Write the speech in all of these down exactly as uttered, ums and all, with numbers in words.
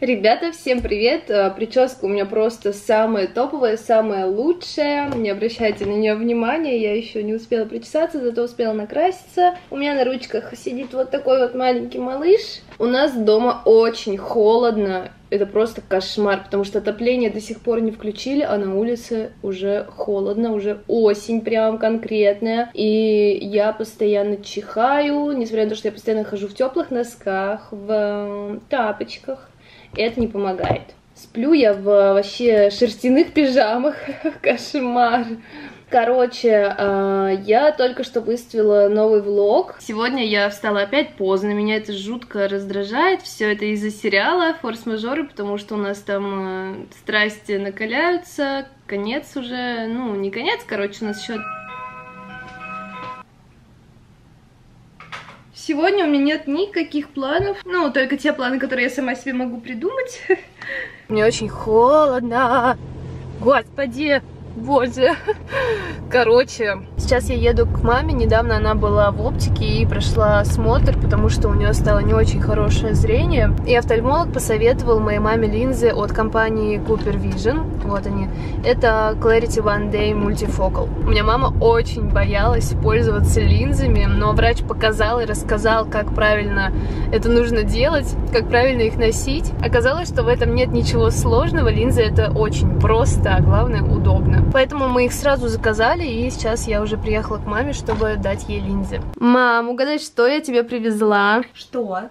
Ребята, всем привет! Прическа у меня просто самая топовая, самая лучшая. Не обращайте на нее внимания, я еще не успела причесаться, зато успела накраситься. У меня на ручках сидит вот такой вот маленький малыш. У нас дома очень холодно, это просто кошмар, потому что отопление до сих пор не включили, а на улице уже холодно, уже осень прям конкретная. И я постоянно чихаю, несмотря на то, что я постоянно хожу в теплых носках, в тапочках. Это не помогает. Сплю я в вообще шерстяных пижамах. Кошмар. Короче, я только что выставила новый влог. Сегодня я встала опять поздно, меня это жутко раздражает. Все это из-за сериала «Форс-мажоры», потому что у нас там страсти накаляются. Конец уже, ну, не конец, короче, у нас еще... Сегодня у меня нет никаких планов, ну, только те планы, которые я сама себе могу придумать. Мне очень холодно. Господи, боже. Короче, сейчас я еду к маме. Недавно она была в оптике и прошла осмотр, потому что у нее стало не очень хорошее зрение. И офтальмолог посоветовал моей маме линзы от компании Cooper Vision. Вот они. Это Clarity One Day Multifocal. У меня мама очень боялась пользоваться линзами, но врач показал и рассказал, как правильно это нужно делать, как правильно их носить. Оказалось, что в этом нет ничего сложного. Линзы это очень просто, а главное удобно. Поэтому мы их сразу заказали, и сейчас я уже приехала к маме, чтобы дать ей линзы. Мам, угадай, что я тебе привезла? Что?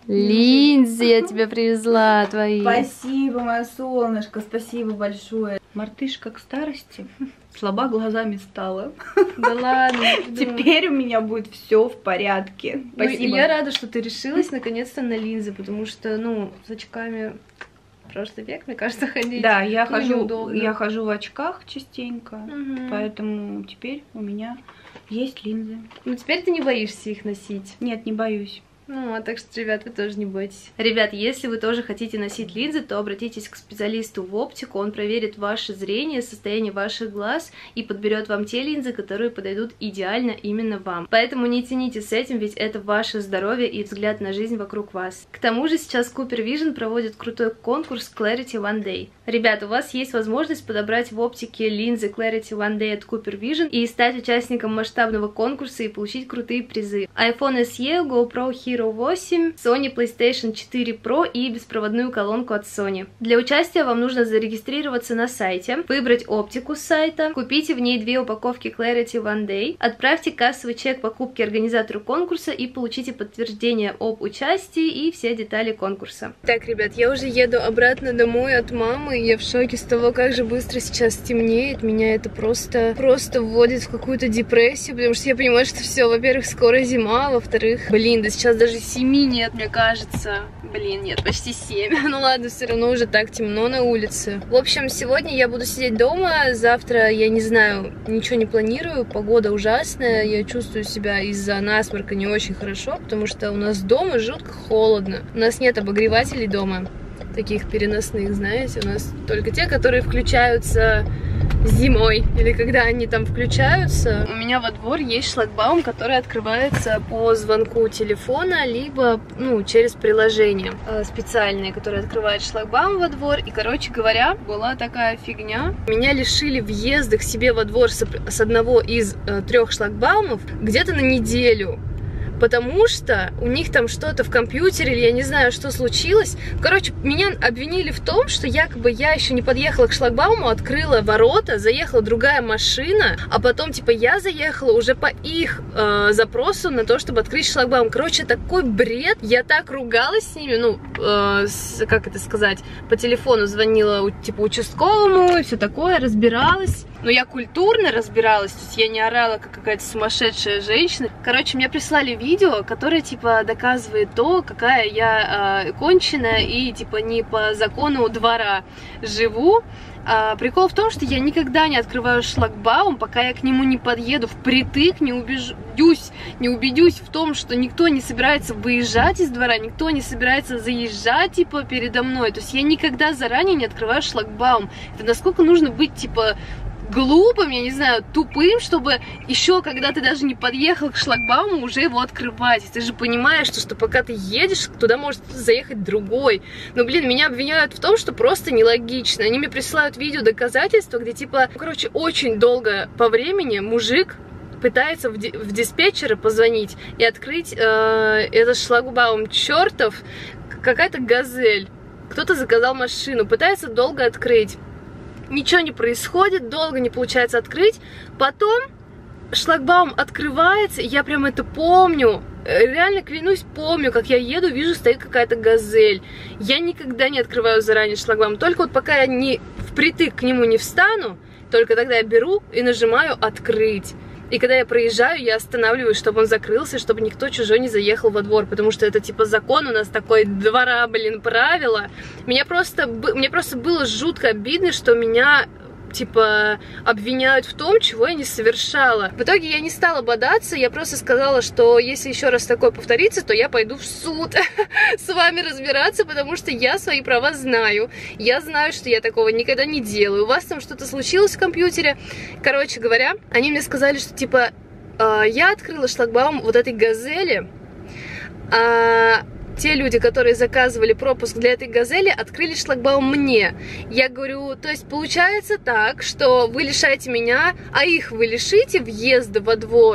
Линзы я тебе привезла, твои. Спасибо, моя солнышко, спасибо большое. Мартышка к старости слаба глазами стала. Да ладно. Теперь у меня будет все в порядке. Спасибо. Ну, я рада, что ты решилась наконец-то на линзы, потому что, ну, с очками... прошлый век, мне кажется, ходить. Да, я хожу, я хожу в очках частенько, угу. Поэтому теперь у меня есть линзы. Ну теперь ты не боишься их носить? Нет, не боюсь. Ну, а так что, ребят, вы тоже не бойтесь. Ребят, если вы тоже хотите носить линзы, то обратитесь к специалисту в оптику. Он проверит ваше зрение, состояние ваших глаз и подберет вам те линзы, которые подойдут идеально именно вам. Поэтому не тяните с этим, ведь это ваше здоровье и взгляд на жизнь вокруг вас. К тому же сейчас Cooper Vision проводит крутой конкурс Clarity One Day. Ребят, у вас есть возможность подобрать в оптике линзы Clarity One Day от Cooper Vision и стать участником масштабного конкурса и получить крутые призы. iPhone эс и, GoPro Hero восемь, Sony PlayStation четыре Pro и беспроводную колонку от Sony. Для участия вам нужно зарегистрироваться на сайте, выбрать оптику с сайта, купите в ней две упаковки Clarity One Day, отправьте кассовый чек покупки организатору конкурса и получите подтверждение об участии и все детали конкурса. Так, ребят, я уже еду обратно домой от мамы, и я в шоке с того, как же быстро сейчас темнеет. Меня это просто, просто вводит в какую-то депрессию, потому что я понимаю, что все, во-первых, скоро зима, а во-вторых, блин, да сейчас даже семи нет, мне кажется. Блин, нет, почти семь. Ну ладно, все равно уже так темно на улице. В общем, сегодня я буду сидеть дома. Завтра, я не знаю, ничего не планирую. Погода ужасная. Я чувствую себя из-за насморка не очень хорошо, потому что у нас дома жутко холодно. У нас нет обогревателей дома, таких переносных, знаете. У нас только те, которые включаются зимой, или когда они там включаются. У меня во двор есть шлагбаум, который открывается по звонку телефона, либо, ну, через приложение специальное, которое открывает шлагбаум во двор. И, короче говоря, была такая фигня. Меня лишили въезда к себе во двор с одного из э, трех шлагбаумов где-то на неделю. Потому что у них там что-то в компьютере, или я не знаю, что случилось. Короче, меня обвинили в том, что якобы я еще не подъехала к шлагбауму, открыла ворота, заехала другая машина, а потом, типа, я заехала уже по их э, запросу на то, чтобы открыть шлагбаум. Короче, такой бред. Я так ругалась с ними, ну, э, с, как это сказать, по телефону звонила, типа, участковому и все такое, разбиралась. Но я культурно разбиралась, то есть я не орала, как какая-то сумасшедшая женщина. Короче, мне прислали видео, которое, типа, доказывает то, какая я э, конченая и, типа, не по закону двора живу. А, прикол в том, что я никогда не открываю шлагбаум, пока я к нему не подъеду впритык, не убедюсь, не убедюсь в том, что никто не собирается выезжать из двора, никто не собирается заезжать, типа, передо мной. То есть я никогда заранее не открываю шлагбаум. Это насколько нужно быть, типа, глупым, я не знаю, тупым, чтобы еще, когда ты даже не подъехал к шлагбауму, уже его открывать. Ты же понимаешь, что, что пока ты едешь, туда может заехать другой. Но, блин, меня обвиняют в том, что просто нелогично. Они мне присылают видео доказательства, где, типа, короче, очень долго по времени мужик пытается в, ди в диспетчера позвонить и открыть э, этот шлагбаум чертов, какая-то газель. Кто-то заказал машину, пытается долго открыть. Ничего не происходит, долго не получается открыть. Потом шлагбаум открывается, и я прям это помню. Реально, клянусь, помню, как я еду, вижу, стоит какая-то газель. Я никогда не открываю заранее шлагбаум. Только вот пока я не впритык к нему не встану, только тогда я беру и нажимаю «Открыть». И когда я проезжаю, я останавливаюсь, чтобы он закрылся, чтобы никто чужой не заехал во двор, потому что это типа закон у нас такой, двора, блин, правила. Меня просто, мне просто было жутко обидно, что меня типа обвиняют в том, чего я не совершала. В итоге я не стала бодаться, я просто сказала, что если еще раз такое повторится, то я пойду в суд с вами разбираться, потому что я свои права знаю. Я знаю, что я такого никогда не делаю. У вас там что-то случилось в компьютере. Короче говоря, они мне сказали, что типа э, я открыла шлагбаум вот этой газели, а те люди, которые заказывали пропуск для этой газели, открыли шлагбаум мне. Я говорю, то есть получается так, что вы лишаете меня, а их вы лишите въезда во двор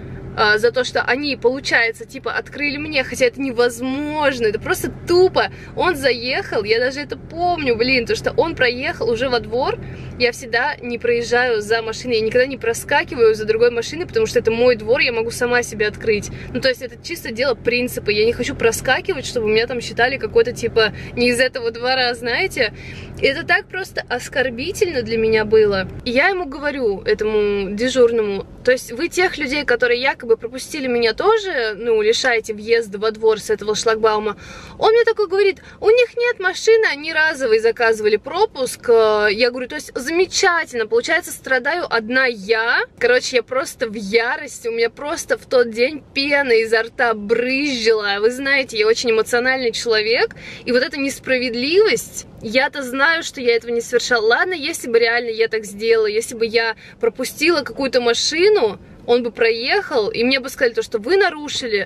а, за то, что они, получается, типа, открыли мне, хотя это невозможно, это просто тупо. Он заехал, я даже это помню, блин, то, что он проехал уже во двор. Я всегда не проезжаю за машиной, я никогда не проскакиваю за другой машиной, потому что это мой двор, я могу сама себе открыть. Ну, то есть это чисто дело принципа, я не хочу проскакивать, чтобы меня там считали какой-то, типа, не из этого двора, знаете. И это так просто оскорбительно для меня было. И я ему говорю, этому дежурному, то есть вы тех людей, которые якобы пропустили меня тоже, ну, лишаете въезда во двор с этого шлагбаума. Он мне такой говорит, у них нет машины, они разовый заказывали пропуск. Я говорю, то есть замечательно, получается, страдаю одна я. Короче, я просто в ярости, у меня просто в тот день пена изо рта брызжила. Вы знаете, я очень эмоциональный человек, и вот эта несправедливость, я-то знаю, что я этого не совершала. Ладно, если бы реально я так сделала, если бы я пропустила какую-то машину, он бы проехал, и мне бы сказали то, что вы нарушили,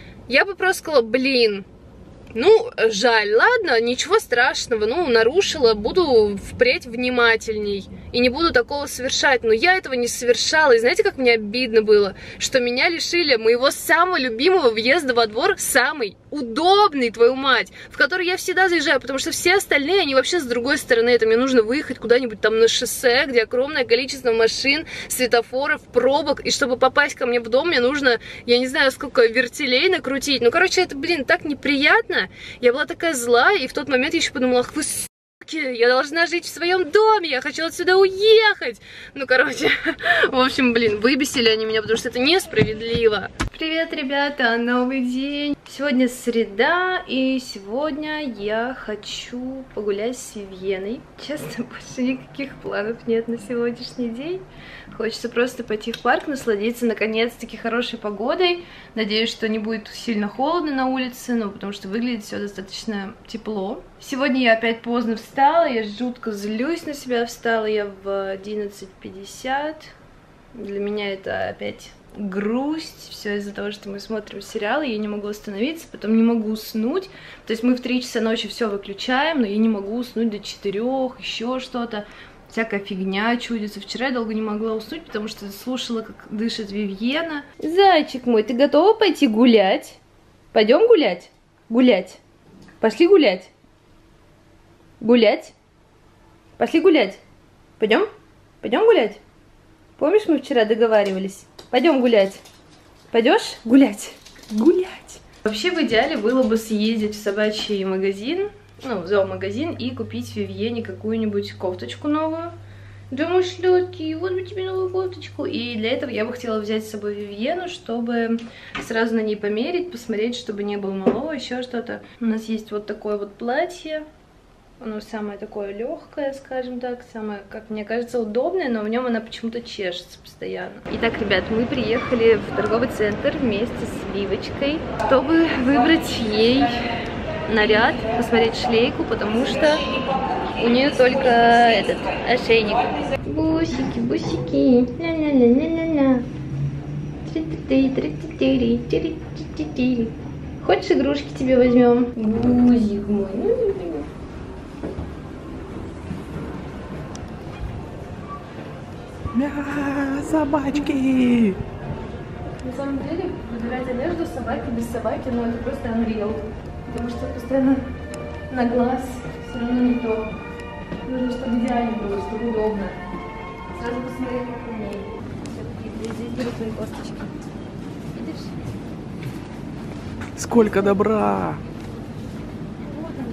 я бы просто сказала, блин, ну, жаль, ладно, ничего страшного, ну, нарушила, буду впредь внимательней и не буду такого совершать, но я этого не совершала, и знаете, как мне обидно было, что меня лишили моего самого любимого въезда во двор, самый удобный, твою мать, в который я всегда заезжаю, потому что все остальные, они вообще с другой стороны, это мне нужно выехать куда-нибудь там на шоссе, где огромное количество машин, светофоров, пробок, и чтобы попасть ко мне в дом, мне нужно, я не знаю, сколько вертелей накрутить, ну, короче, это, блин, так неприятно. Я была такая злая, и в тот момент я еще подумала, ах вы суки, я должна жить в своем доме, я хочу отсюда уехать. Ну, короче, в общем, блин, выбесили они меня, потому что это несправедливо. Привет, ребята, новый день. Сегодня среда, и сегодня я хочу погулять с Вивьеной. Честно, больше никаких планов нет на сегодняшний день. Хочется просто пойти в парк, насладиться наконец-таки хорошей погодой. Надеюсь, что не будет сильно холодно на улице, ну, потому что выглядит все достаточно тепло. Сегодня я опять поздно встала, я жутко злюсь на себя. Встала я в одиннадцать пятьдесят. Для меня это опять грусть, все из-за того, что мы смотрим сериалы, я не могу остановиться, потом не могу уснуть. То есть мы в три часа ночи все выключаем, но я не могу уснуть до четырёх, еще что-то. Всякая фигня чудится. Вчера я долго не могла уснуть, потому что слушала, как дышит Вивьена. Зайчик мой, ты готова пойти гулять? Пойдем гулять? Гулять. Пошли гулять. Гулять. Пошли гулять. Пойдем? Пойдем гулять? Помнишь, мы вчера договаривались? Пойдем гулять. Пойдешь гулять? Гулять. Вообще, в идеале было бы съездить в собачий магазин, ну, в зоомагазин, и купить Вивьене какую-нибудь кофточку новую. Да, мой шлётки, вот бы тебе новую кофточку. И для этого я бы хотела взять с собой Вивьену, чтобы сразу на ней померить, посмотреть, чтобы не было малого, еще что-то. У нас есть вот такое вот платье. Оно самое такое легкое, скажем так, самое, как мне кажется, удобное, но в нем она почему-то чешется постоянно. Итак, ребят, мы приехали в торговый центр вместе с Вивочкой, чтобы выбрать ей наряд, посмотреть шлейку, потому что у нее только этот ошейник. Бусики, бусики, ля-ля-ля-ля-ля-ля. Хочешь, игрушки тебе возьмем? Бузик мой. А, собачки! На самом деле, выбирать одежду собаки без собаки, ну это просто unreal. Потому что постоянно на глаз все равно не то. Нужно, чтобы идеально было, чтобы удобно. Сразу посмотри, как у ней. Здесь берут твои косточки. Видишь? Сколько добра! Вот он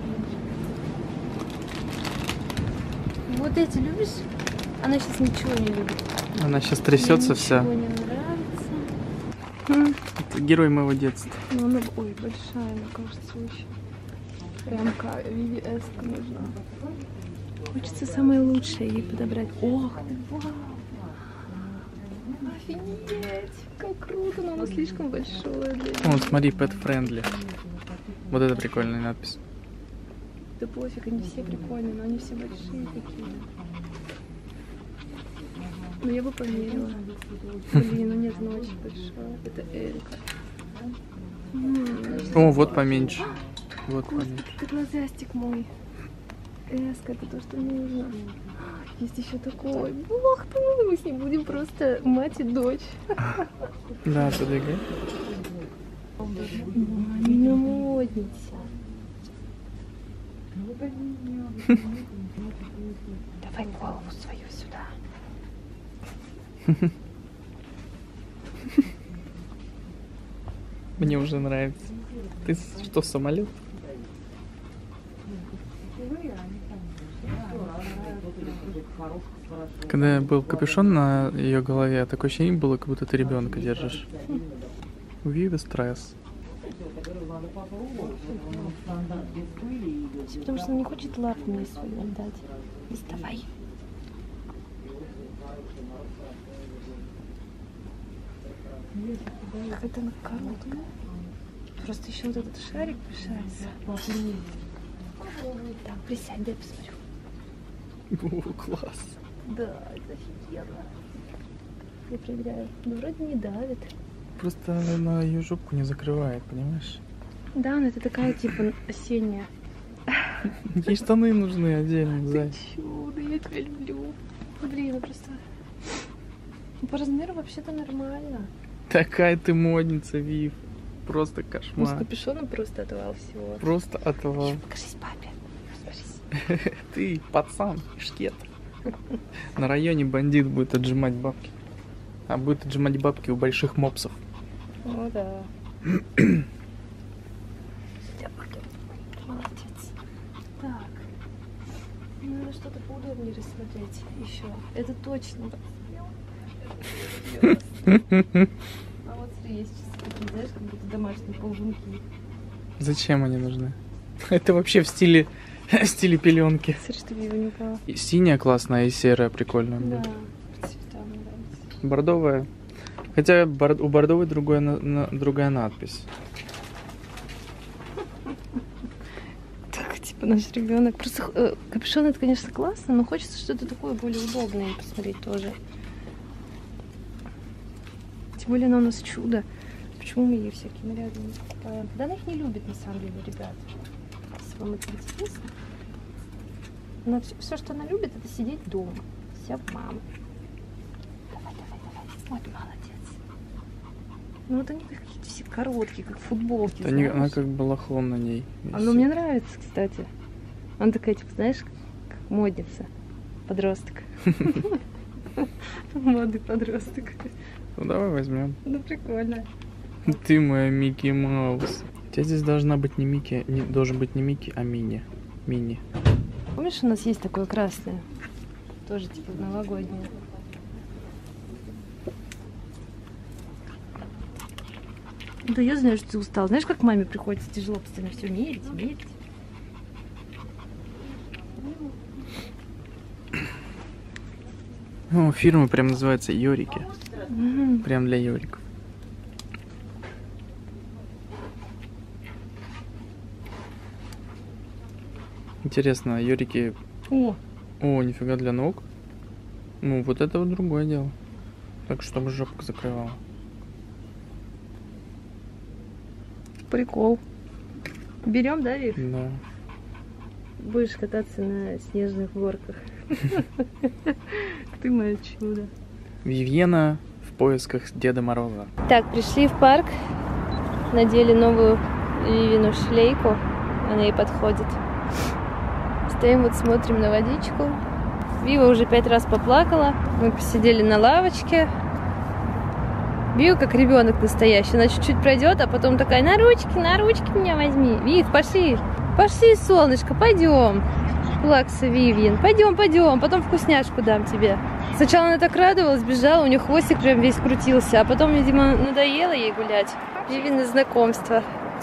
твой. Вот эти любишь? Она сейчас ничего не любит. Она сейчас трясется вся. Ничего не нравится. Это герой моего детства. Ну, она, ой, большая, мне кажется, очень. Прям как ви ви эс-ка нужна. Хочется самое лучшее ей подобрать. Ох ты, вау! Офигеть! Как круто, но оно слишком большое для нее. Вот, смотри, pet friendly. Вот это прикольная надпись. Да пофиг, они все прикольные, но они все большие такие. Ну я бы померила. Блин, ну нет, ну очень большое. Это Элька. О, вот поменьше. Вот поменьше. Это глазастик мой. Эска, это то, что нужно. Есть еще такой. Бог ты, мы с ним будем просто мать и дочь. Да, подвигай. Мамина модница. Давай голову свою сюда. Мне уже нравится. Ты что, самолет? Когда был капюшон на ее голове, такое ощущение было, как будто ты ребенка держишь. Вива стресс. Потому что он не хочет лап мне свой отдать. Доставай. Какая-то она короткая. Просто еще вот этот шарик мешается. Так, присядь, дай посмотрю. О, класс. Да, это офигенно. Я проверяю. Ну, вроде не давит. Просто она ее жопку не закрывает, понимаешь? Да, но это такая, типа, осенняя. Ей штаны нужны отдельно, Зай. Чудо, я тебя люблю. Блин, ну просто... По размеру вообще-то нормально. Такая ты модница, Вив. Просто Ну, с кошмар. капюшоном просто отвал всего. Просто отвал. Ещё покажись папе. Покажись. Ты пацан, шкет. На районе бандит будет отжимать бабки. А будет отжимать бабки у больших мопсов. Ну да. Молодец. Так. Ну, надо что-то поудобнее рассмотреть еще. Это точно. А вот смотри, есть сейчас такие, знаешь, как будто домашние ползунки. Зачем они нужны? Это вообще в стиле, в стиле пеленки. Смотри, чтобы его не упало. И синяя классная, и серая прикольная. Да, будет. цвета мне нравятся. Бордовая. Хотя бар- у бордовой другая, на- на- другая надпись. Так, типа наш ребенок. Просто э, капюшон это, конечно, классно, но хочется что-то такое более удобное посмотреть тоже. Тем более она у нас чудо. Почему мы ей всякие наряды не покупаем? Да она их не любит, на самом деле, ребят. Если вам это интересно. Но все, все, что она любит, это сидеть дома. Вся мама. Давай, давай, давай. Вот молодец. Ну вот они какие-то все короткие, как футболки. Да не- она знаешь? как балахон на ней. Оно мне нравится, кстати. Она такая, типа, знаешь, как модница. Подросток. Молодой подросток. Ну давай возьмем. Ну прикольно. Ты моя Микки Маус. У тебя здесь должна быть не Микки, не, должен быть не Микки, а Мини. Мини. Помнишь, у нас есть такое красное? Тоже типа новогоднее. Да я знаю, что ты устал. Знаешь, как маме приходится тяжело постоянно все мерить, мерить. Ну, фирма прям называется Йорики. Мгм. Прям для Йориков. Интересно, Юрики... О! О, нифига для ног. Ну, вот это вот другое дело. Так, чтобы жопка закрывала. Прикол. Берем, да, Вив? Да. Будешь кататься на снежных горках. Ты мое чудо. Вивьена в поисках Деда Мороза. Так, пришли в парк. Надели новую Вивину шлейку. Она ей подходит. Стоим, вот смотрим на водичку. Вива уже пять раз поплакала. Мы посидели на лавочке. Вива как ребенок настоящий. Она чуть-чуть пройдет, а потом такая: на ручки, на ручки меня возьми. Вив, пошли. Пошли, солнышко, пойдем. Плакса Вивьен. Пойдем, пойдем. Потом вкусняшку дам тебе. Сначала она так радовалась, бежала, у нее хвостик прям весь крутился. А потом, видимо, надоело ей гулять. Вивины знакомство.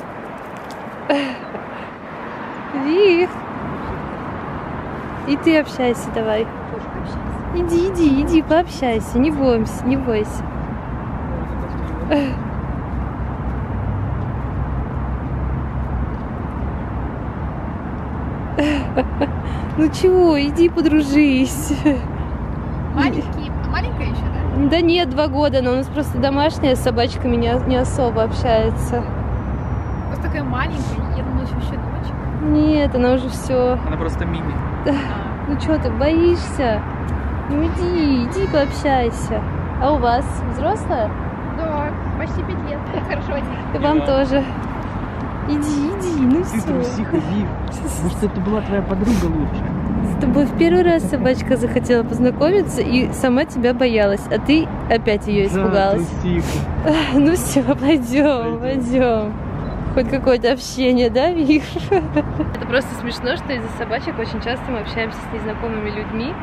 Вив. И ты общайся давай. Иди, иди, иди, пообщайся. Не бойся, не бойся. Ну чего, иди подружись. Маленький, маленькая еще, да? Да нет, два года, но у нас просто домашняя, с собачками не, не особо общается. Просто такая маленькая, я думала, что еще дочь. Нет, она уже все. Она просто мими. Ну что ты, боишься? Ну иди, иди пообщайся. А у вас взрослая? Да, почти пять лет. Хорошо, И вам тоже. Иди, иди, ну все. Ты трусиха, Вив. Может, это была твоя подруга лучшая? С тобой в первый раз собачка захотела познакомиться и сама тебя боялась, а ты опять ее испугалась. Да, ну все, пойдем, пойдем. Хоть какое-то общение, да, Вив? Это просто смешно, что из-за собачек очень часто мы общаемся с незнакомыми людьми.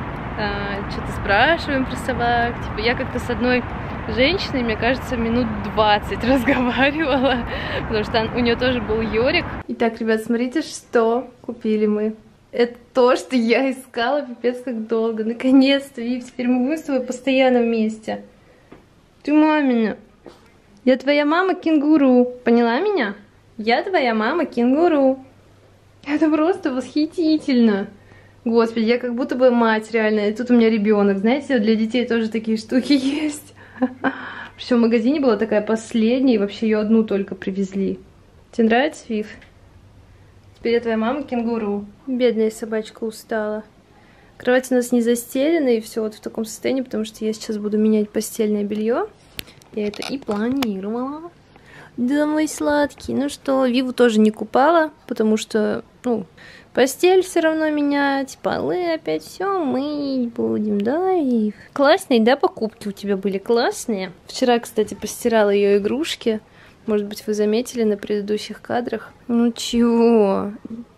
А, что-то спрашиваем про собак. Типа, я как-то с одной женщиной, мне кажется, минут двадцать разговаривала, потому что у нее тоже был Йорик. Итак, ребят, смотрите, что купили мы. Это то, что я искала пипец как долго. Наконец-то, Вив, теперь мы будем с тобой постоянно вместе. Ты мамина. Я твоя мама кенгуру. Поняла меня? Я твоя мама кенгуру. Это просто восхитительно. Господи, я как будто бы мать реально. И тут у меня ребенок. Знаете, для детей тоже такие штуки есть. Все, в магазине была такая последняя, и вообще ее одну только привезли. Тебе нравится, Вив? Теперь я твоя мама кенгуру. Бедная собачка устала. Кровать у нас не застелена, и все вот в таком состоянии, потому что я сейчас буду менять постельное белье. Я это и планировала. Да, мой сладкий. Ну что, Виву тоже не купала, потому что, ну, постель все равно менять, полы опять все мыть будем, да, Вив? Классные, да, покупки у тебя были классные? Вчера, кстати, постирала ее игрушки. Может быть, вы заметили на предыдущих кадрах. Ну чего?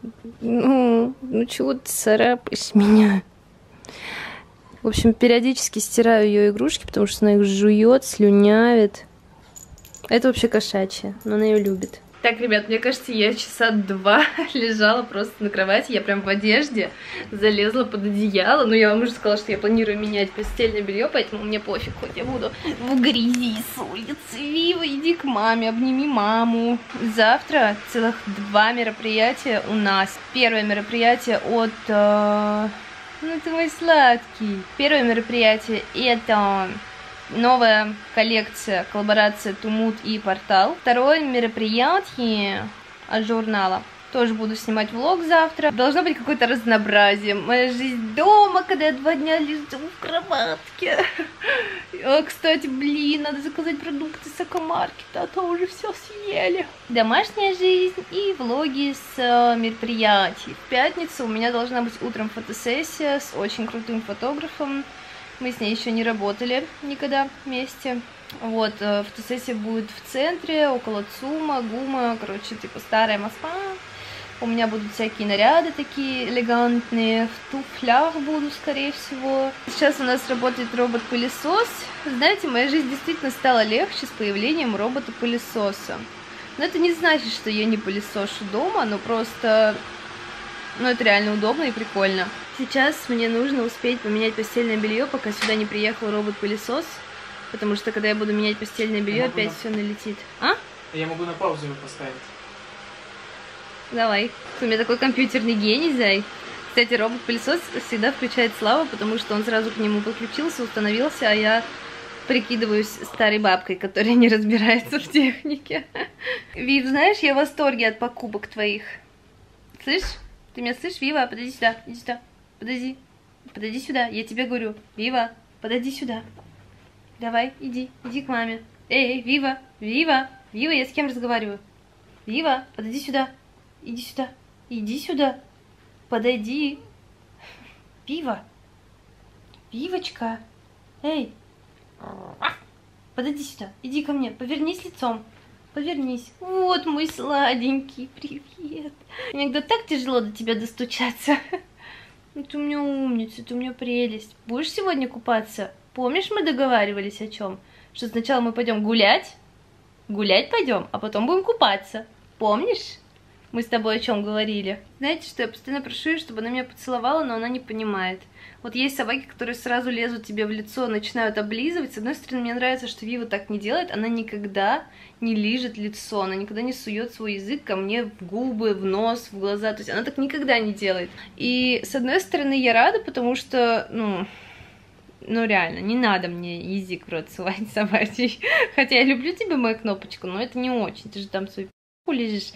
Ну, ну чего ты царапаешь меня? В общем, периодически стираю ее игрушки, потому что она их жует, слюнявит. Это вообще кошачья, но она ее любит. Так, ребят, мне кажется, я часа два лежала просто на кровати. Я прям в одежде залезла под одеяло. Но я вам уже сказала, что я планирую менять постельное белье, поэтому мне пофиг, хоть я буду в грязи с улицы. Вива, иди к маме, обними маму. Завтра целых два мероприятия у нас. Первое мероприятие от... Э... Ну ты мой сладкий. Первое мероприятие это... новая коллекция, коллаборация Тумут и Портал. Второе мероприятие от журнала. Тоже буду снимать влог завтра. Должно быть какое-то разнообразие. Моя жизнь дома, когда я два дня лежу в кроватке. О, кстати, блин, надо заказать продукты с экомаркета, а то уже все съели. Домашняя жизнь и влоги с мероприятий. В пятницу у меня должна быть утром фотосессия с очень крутым фотографом. Мы с ней еще не работали никогда вместе. Вот, фотосессия будет в центре, около ЦУМа, ГУМа, короче, типа старая Москва. У меня будут всякие наряды такие элегантные, в туфлях буду, скорее всего. Сейчас у нас работает робот-пылесос. Знаете, моя жизнь действительно стала легче с появлением робота-пылесоса. Но это не значит, что я не пылесошу дома, но просто... Ну, это реально удобно и прикольно. Сейчас мне нужно успеть поменять постельное белье, пока сюда не приехал робот-пылесос. Потому что, когда я буду менять постельное белье, опять на... все налетит. А? Я могу на паузу его поставить. Давай. У меня такой компьютерный гений, зай. Кстати, робот-пылесос всегда включает Слава, потому что он сразу к нему подключился, установился, а я прикидываюсь старой бабкой, которая не разбирается в технике. Вив, знаешь, я в восторге от покупок твоих. Слышь? Ты меня слышишь? Вива, подойди сюда, иди сюда. Подойди. Подойди сюда, я тебе говорю. Вива, подойди сюда. Давай, иди, иди к маме. Эй, Вива, Вива, Вива, я с кем разговариваю? Вива, подойди сюда. Иди сюда, иди сюда. Подойди. Вива. Вивочка. Эй. Подойди сюда, иди ко мне, повернись лицом. Повернись. Вот мой сладенький, привет. Иногда так тяжело до тебя достучаться. Ты у меня умница, ты у меня прелесть. Будешь сегодня купаться? Помнишь, мы договаривались о чем? Что сначала мы пойдем гулять, гулять пойдем, а потом будем купаться. Помнишь? Мы с тобой о чем говорили? Знаете, что я постоянно прошу ее, чтобы она меня поцеловала, но она не понимает. Вот есть собаки, которые сразу лезут тебе в лицо, начинают облизывать. С одной стороны, мне нравится, что Вива так не делает. Она никогда не лижет лицо, она никогда не сует свой язык ко мне в губы, в нос, в глаза. То есть она так никогда не делает. И с одной стороны, я рада, потому что, ну... Ну, реально, не надо мне язык в рот сувать собачий. Хотя я люблю тебя, мою кнопочку, но это не очень. Ты же там свою пи***ку лежишь.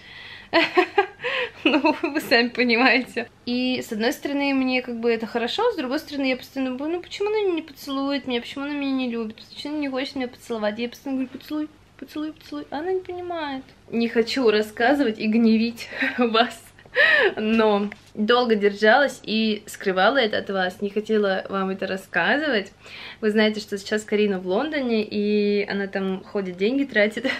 Ну, вы сами понимаете. И, с одной стороны, мне как бы это хорошо, с другой стороны, я постоянно думаю, ну, почему она не поцелует меня, почему она меня не любит, почему она не хочет меня поцеловать. Я постоянно говорю, поцелуй, поцелуй, поцелуй. А она не понимает. Не хочу рассказывать и гневить вас. Но долго держалась и скрывала это от вас, не хотела вам это рассказывать. Вы знаете, что сейчас Карина в Лондоне, и она там ходит, деньги тратит.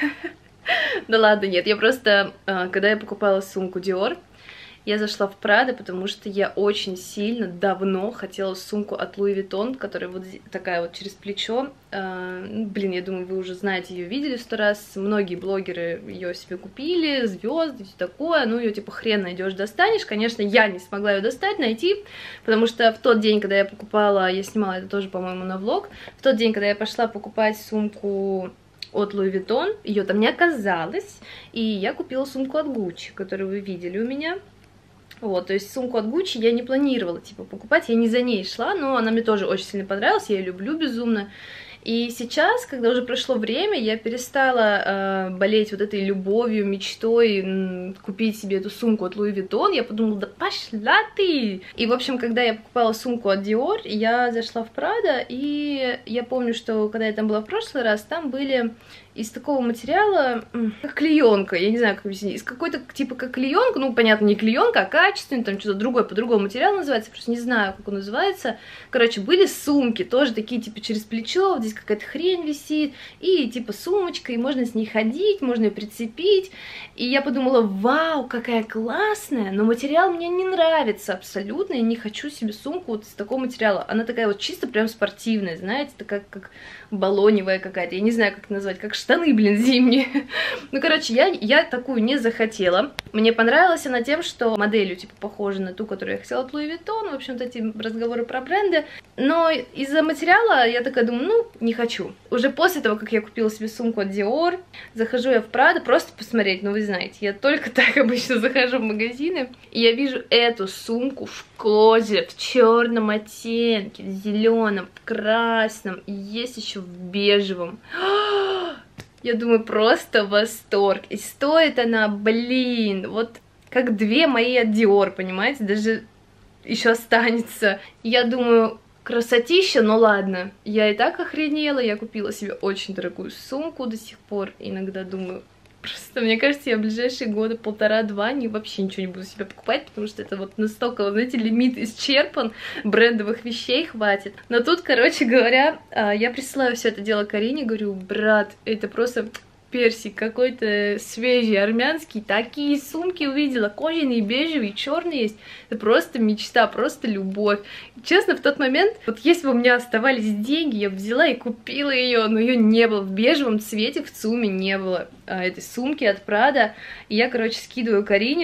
Да ладно, нет, я просто, когда я покупала сумку Dior, я зашла в Prada, потому что я очень сильно, давно хотела сумку от Louis Vuitton, которая вот такая вот через плечо. Блин, я думаю, вы уже знаете, ее видели сто раз. Многие блогеры ее себе купили, звезды, все такое. Ну, ее типа хрен найдешь, достанешь. Конечно, я не смогла ее достать, найти, потому что в тот день, когда я покупала, я снимала это тоже, по-моему, на влог, в тот день, когда я пошла покупать сумку от Louis Vuitton, ее там не оказалось, и я купила сумку от Gucci, которую вы видели у меня. Вот, то есть сумку от Gucci я не планировала, типа, покупать, я не за ней шла, но она мне тоже очень сильно понравилась, я ее люблю безумно. И сейчас, когда уже прошло время, я перестала э, болеть вот этой любовью, мечтой м, купить себе эту сумку от Louis Vuitton. Я подумала, да пошла ты! И, в общем, когда я покупала сумку от Dior, я зашла в Prada, и я помню, что когда я там была в прошлый раз, там были из такого материала, как клеенка, я не знаю, как объяснить, из какой-то типа как клеенка, ну, понятно, не клеенка, а качественный, там что-то другое, по-другому материал называется, просто не знаю, как он называется. Короче, были сумки, тоже такие, типа, через плечо, вот здесь какая-то хрень висит, и типа сумочка, и можно с ней ходить, можно ее прицепить. И я подумала, вау, какая классная, но материал мне не нравится абсолютно, я не хочу себе сумку вот из такого материала. Она такая вот чисто прям спортивная, знаете, такая как баллоневая какая-то, я не знаю, как назвать, как штаны, блин, зимние. Ну, короче, я, я такую не захотела. Мне понравилась она тем, что моделью, типа, похожа на ту, которую я хотела от Louis Vuitton, в общем-то, эти разговоры про бренды. Но из-за материала я такая думаю, ну, не хочу. Уже после того, как я купила себе сумку от Dior, захожу я в Prada просто посмотреть, ну, вы знаете, я только так обычно захожу в магазины, и я вижу эту сумку в коже, в черном оттенке, в зеленом, в красном, и есть еще в бежевом. Я думаю, просто восторг. И стоит она, блин, вот как две мои от Dior, понимаете, даже еще останется. Я думаю, красотища, но ладно. Я и так охренела, я купила себе очень дорогую сумку до сих пор. Иногда думаю, просто, мне кажется, я в ближайшие годы, полтора-два, не вообще ничего не буду себе покупать, потому что это вот настолько, вот, знаете, лимит исчерпан, брендовых вещей хватит. Но тут, короче говоря, я присылаю все это дело Карине, говорю, брат, это просто персик какой-то свежий, армянский, такие сумки увидела, кожаные, бежевые, черные есть, это просто мечта, просто любовь. Честно, в тот момент, вот если бы у меня оставались деньги, я бы взяла и купила ее, но ее не было, в бежевом цвете в ЦУМе не было а, этой сумки от Prada, и я, короче, скидываю Карине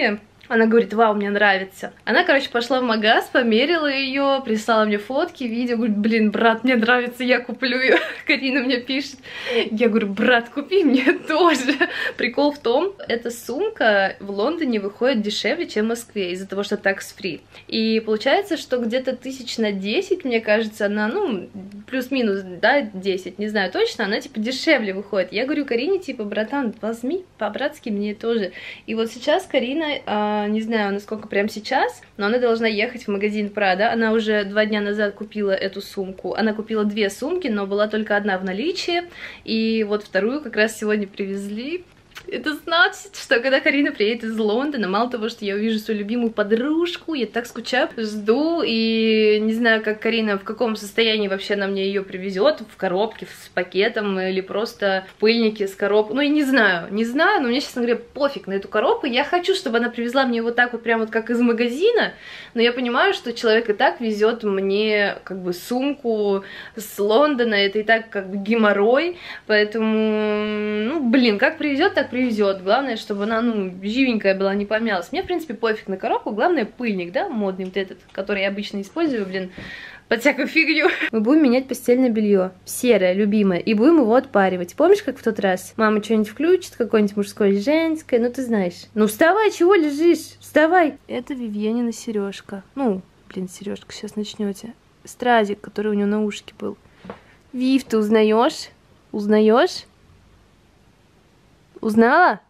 Она говорит, вау, мне нравится. Она, короче, пошла в магаз, померила ее, прислала мне фотки, видео, говорит, блин, брат, мне нравится, я куплю ее. Карина мне пишет. Я говорю, брат, купи мне тоже. Прикол в том, эта сумка в Лондоне выходит дешевле, чем в Москве, из-за того, что tax-free. И получается, что где-то тысяч на десять, мне кажется, она, ну, плюс-минус, да, десять, не знаю точно, она, типа, дешевле выходит. Я говорю Карине, типа, братан, возьми по-братски мне тоже. И вот сейчас Карина, а, не знаю, насколько прямо сейчас, но она должна ехать в магазин Prada. Она уже два дня назад купила эту сумку. Она купила две сумки, но была только одна в наличии. И вот вторую как раз сегодня привезли. Это значит, что когда Карина приедет из Лондона, мало того, что я увижу свою любимую подружку, я так скучаю, жду, и не знаю, как Карина, в каком состоянии вообще она мне ее привезет, в коробке, с пакетом, или просто в пыльнике с коробкой, ну, я не знаю, не знаю, но мне, честно говоря, пофиг на эту коробку, я хочу, чтобы она привезла мне вот так вот, прям вот как из магазина, но я понимаю, что человек и так везет мне, как бы, сумку с Лондона, это и так, как бы, геморрой, поэтому, ну, блин, как привезет, так привезет. Привезет. Главное, чтобы она, ну, живенькая была, не помялась. Мне, в принципе, пофиг на коробку. Главное, пыльник, да, модный вот этот, который я обычно использую, блин, под всякую фигню. Мы будем менять постельное белье. Серое, любимое. И будем его отпаривать. Помнишь, как в тот раз? Мама что-нибудь включит, какое-нибудь мужское или женское, ну, ты знаешь. Ну, вставай, чего лежишь? Вставай. Это Вивьенина сережка. Ну, блин, сережка, сейчас начнете. Стразик, который у нее на ушке был. Вив, ты узнаешь? Узнаешь? Узнала?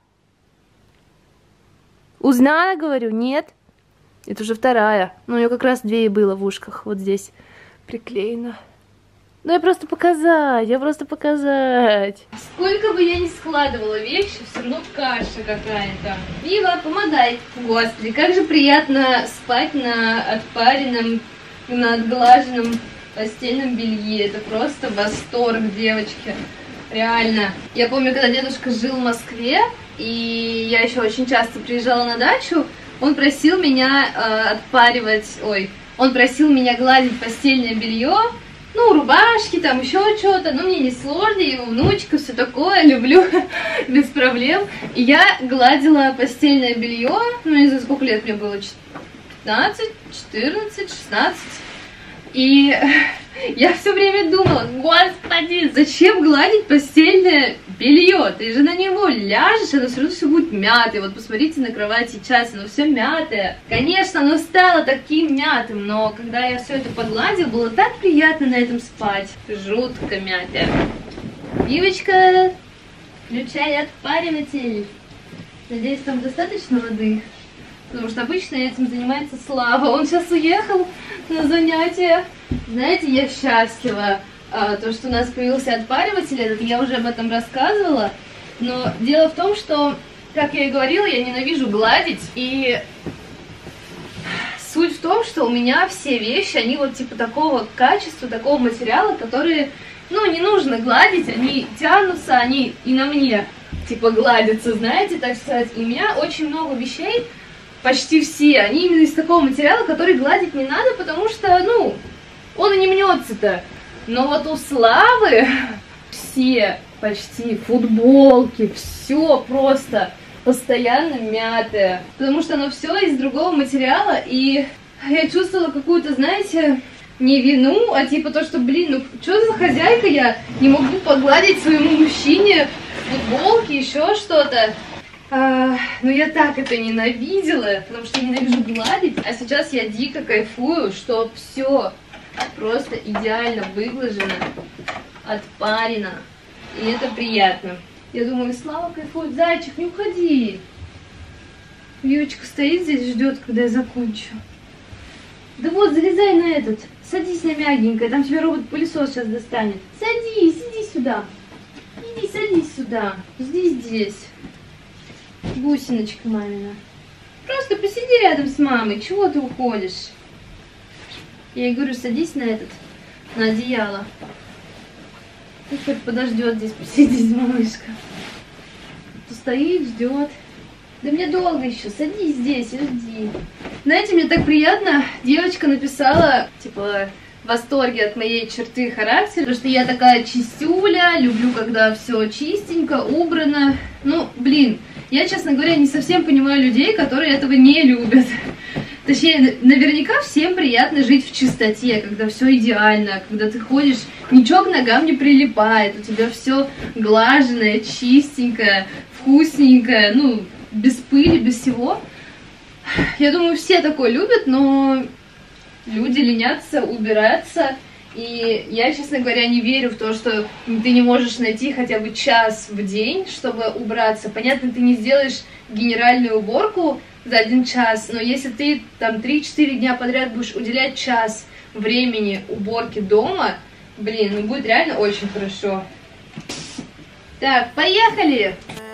Узнала, говорю, нет? Это уже вторая. Ну, у нее как раз две и было в ушках. Вот здесь приклеено. Ну, я просто показать, я просто показать. Сколько бы я ни складывала вещи, все равно каша какая-то. Вива, помогай. Господи, как же приятно спать на отпаренном, на отглаженном постельном белье. Это просто восторг, девочки. Реально. Я помню, когда дедушка жил в Москве, и я еще очень часто приезжала на дачу, он просил меня э, отпаривать, ой, он просил меня гладить постельное белье, ну, рубашки, там еще что-то, ну, мне не сложно, его внучка, все такое, люблю, без проблем. И я гладила постельное белье, ну, не знаю, сколько лет мне было, пятнадцать, четырнадцать, шестнадцать, и я все время думала, господи, зачем гладить постельное белье? Ты же на него ляжешь, оно все равно все будет мятое. Вот посмотрите на кровать сейчас, оно все мятое. Конечно, оно стало таким мятым, но когда я все это погладила, было так приятно на этом спать. Жутко мятое. Вивочка, включай отпариватель. Надеюсь, там достаточно воды. Потому что обычно этим занимается Слава. Он сейчас уехал на занятия. Знаете, я счастлива, а, то, что у нас появился отпариватель этот, я уже об этом рассказывала. Но дело в том, что, как я и говорила, я ненавижу гладить. И суть в том, что у меня все вещи, они вот типа такого качества, такого материала, которые, ну, не нужно гладить, они тянутся, они и на мне, типа, гладятся, знаете, так сказать. И у меня очень много вещей, почти все, они именно из такого материала, который гладить не надо, потому что, ну, он и не мнется-то. Но вот у Славы все почти футболки, все просто постоянно мятое. Потому что оно все из другого материала, и я чувствовала какую-то, знаете, не вину, а типа то, что, блин, ну что за хозяйка, я не могу погладить своему мужчине футболки, еще что-то. А, ну я так это ненавидела, потому что я ненавижу гладить, а сейчас я дико кайфую, что все просто идеально выглажено, отпарено, и это приятно. Я думаю, Слава кайфует. Зайчик, не уходи. Вьючка стоит здесь, ждет, когда я закончу. Да вот, залезай на этот, садись на мягенькое, там тебе робот-пылесос сейчас достанет. Садись, иди сюда, иди, садись сюда, жди здесь. Гусеночка мамина. Просто посиди рядом с мамой. Чего ты уходишь? Я ей говорю, садись на этот, на одеяло. И хоть подождет здесь посидеть, малышка. То стоит, ждет. Да мне долго еще. Садись здесь и жди. Знаете, мне так приятно. Девочка написала, типа, в восторге от моей черты характера, потому что я такая чистюля, люблю, когда все чистенько, убрано. Ну, блин. Я, честно говоря, не совсем понимаю людей, которые этого не любят. Точнее, наверняка всем приятно жить в чистоте, когда все идеально, когда ты ходишь, ничего к ногам не прилипает, у тебя все глаженное, чистенькое, вкусненькое, ну, без пыли, без всего. Я думаю, все такое любят, но люди ленятся убираться. И я, честно говоря, не верю в то, что ты не можешь найти хотя бы час в день, чтобы убраться. Понятно, ты не сделаешь генеральную уборку за один час, но если ты там три-четыре дня подряд будешь уделять час времени уборке дома, блин, ну будет реально очень хорошо. Так, поехали!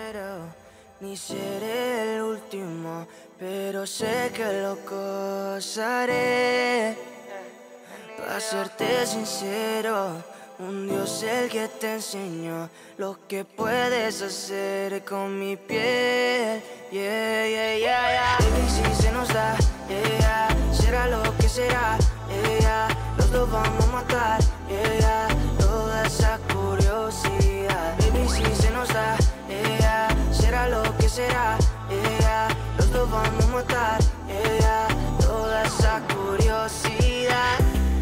Para serte sincero, un Dios el que te enseñó lo que puedes hacer con mi piel. Yeah, yeah, yeah, yeah. Baby, si se nos da, yeah, yeah. Será lo que será, yeah, yeah. Los dos vamos a matar, yeah, yeah. Toda esa curiosidad. Baby, si se nos da, yeah, yeah. Será lo que será, yeah, yeah. Los dos vamos a matar, yeah, yeah. Toda esa curiosidad.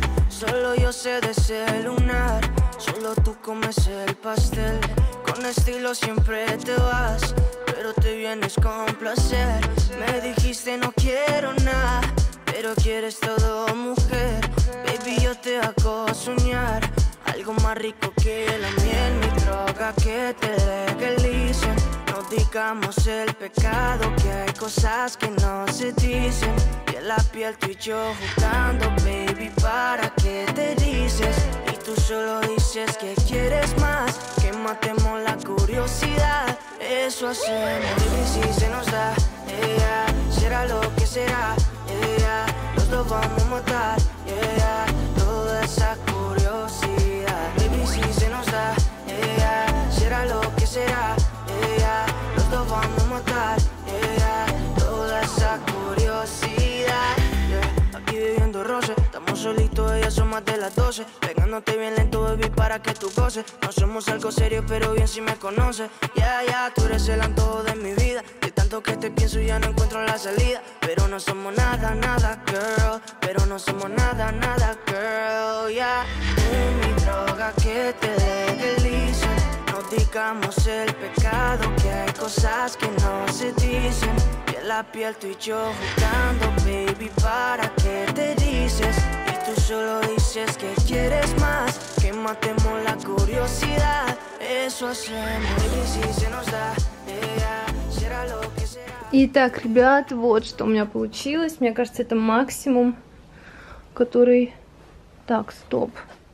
Solo yo sé de ese lunar, solo tú comes el pastel. Con estilo siempre te vas, pero te vienes con placer. Me dijiste no quiero nada, pero quieres todo, mujer. Baby, yo te hago soñar algo más rico que la miel, mi droga que te legalicen. No digamos el pecado, que hay cosas que no se dicen. Y en la piel tú y yo jugando, baby, ¿para qué te dices? Y tú solo dices que quieres más, que matemos la curiosidad. Eso hacemos, baby, si se nos da, yeah, será lo que será, yeah, los dos vamos a matar, yeah, toda esa curiosidad. Baby, si se nos da, yeah, será lo que será, yeah, los dos vamos a matar, yeah, toda esa curiosidad. Yeah, aquí viviendo roce, estamos solitos, ya son más de las doce. Pegándote bien lento, baby, para que tú goces. No somos algo serio, pero bien si me conoces. Ya, yeah, ya, yeah, tú eres el antojo de mi vida. De tanto que te pienso ya no encuentro la salida. Pero no somos nada, nada, girl. Pero no somos nada, nada, girl, ya. Yeah. Tú mi droga que te legalicen. No digamos el pecado, que hay cosas que no se dicen. Y en la piel tú y yo jugando, baby, ¿para qué te dices? Y tú solo dices que quieres más, que matemos la curiosidad. Eso hacemos, baby, si se nos da, yeah, será lo que será. Итак, ребят, вот что у меня получилось. Мне кажется, это максимум, который... Так, стоп.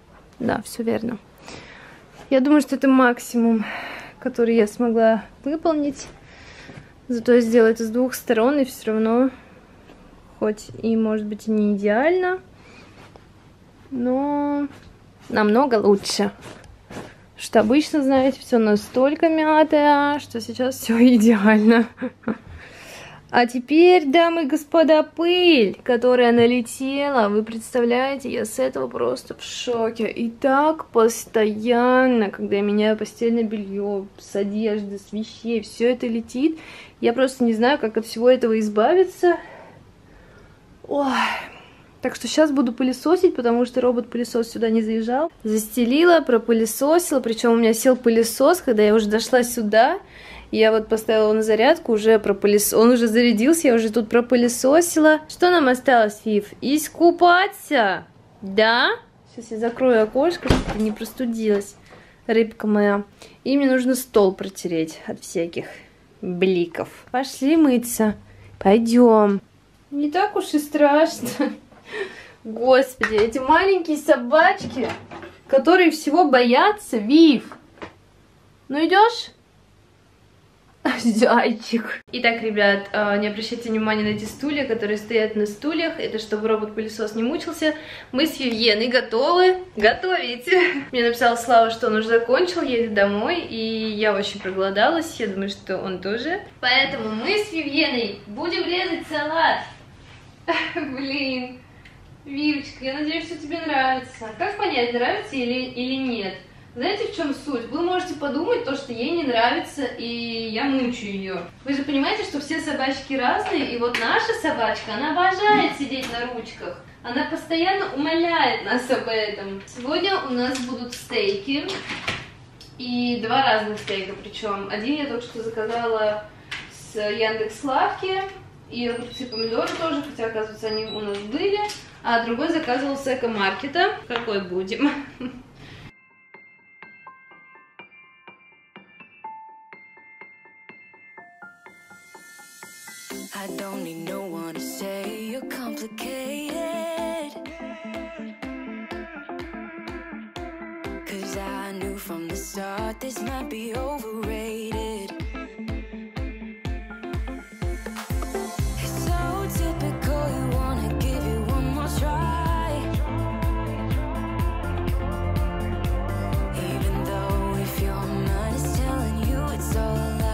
Да, все верно. Я думаю, что это максимум, который я смогла выполнить. Зато сделать с двух сторон, и все равно, хоть и может быть и не идеально, но намного лучше. Что обычно, знаете, все настолько мятое, что сейчас все идеально. А теперь, дамы и господа, пыль, которая налетела. Вы представляете, я с этого просто в шоке. И так постоянно, когда я меняю постельное белье, с одежды, с вещей, все это летит. Я просто не знаю, как от всего этого избавиться. Ой. Так что сейчас буду пылесосить, потому что робот-пылесос сюда не заезжал. Застелила, пропылесосила, причем у меня сел пылесос, когда я уже дошла сюда. Я вот поставила его на зарядку, уже пропылес... он уже зарядился, я уже тут пропылесосила. Что нам осталось, Фиф? Искупаться? Да? Сейчас я закрою окошко, чтобы ты не простудилась, рыбка моя. И мне нужно стол протереть от всяких бликов. Пошли мыться. Пойдем. Не так уж и страшно. Господи, эти маленькие собачки, которые всего боятся, Вив. Ну идешь? Зайчик. Итак, ребят, не обращайте внимания на эти стулья, которые стоят на стульях. Это чтобы робот-пылесос не мучился. Мы с Вивьеной готовы готовить. Мне написала Слава, что он уже закончил, едет домой. И я очень проголодалась. Я думаю, что он тоже. Поэтому мы с Вивьеной будем резать салат. Блин. Вивочка, я надеюсь, что тебе нравится. Как понять, нравится или, или нет? Знаете, в чем суть? Вы можете подумать то, что ей не нравится, и я мучу ее. Вы же понимаете, что все собачки разные, и вот наша собачка, она обожает сидеть на ручках. Она постоянно умоляет нас об этом. Сегодня у нас будут стейки. И два разных стейка, причем один я только что заказала с Яндекс.Лавки, и огурцы и помидоры тоже, хотя, оказывается, они у нас были, а другой заказывал с Эко-маркета. Какой будем? I don't need no one to say you're complicated, 'cause I knew from the start this might be overrated. It's so typical, you wanna give you one more try, even though if your mind is telling you it's all a lie.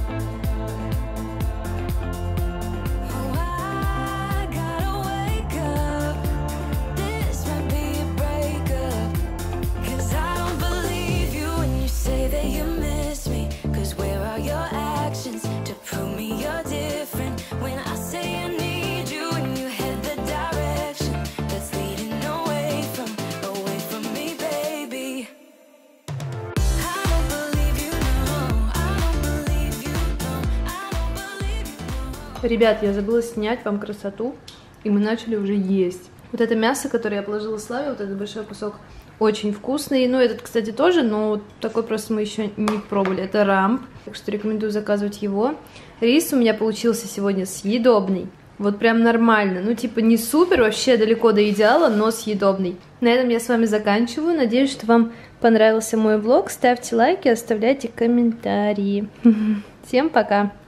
Ребят, я забыла снять вам красоту, и мы начали уже есть. Вот это мясо, которое я положила Славе, вот этот большой кусок, очень вкусный. Ну, этот, кстати, тоже, но такой просто мы еще не пробовали. Это рамп, так что рекомендую заказывать его. Рис у меня получился сегодня съедобный. Вот прям нормально. Ну, типа, не супер, вообще далеко до идеала, но съедобный. На этом я с вами заканчиваю. Надеюсь, что вам понравился мой влог. Ставьте лайки, оставляйте комментарии. Всем пока!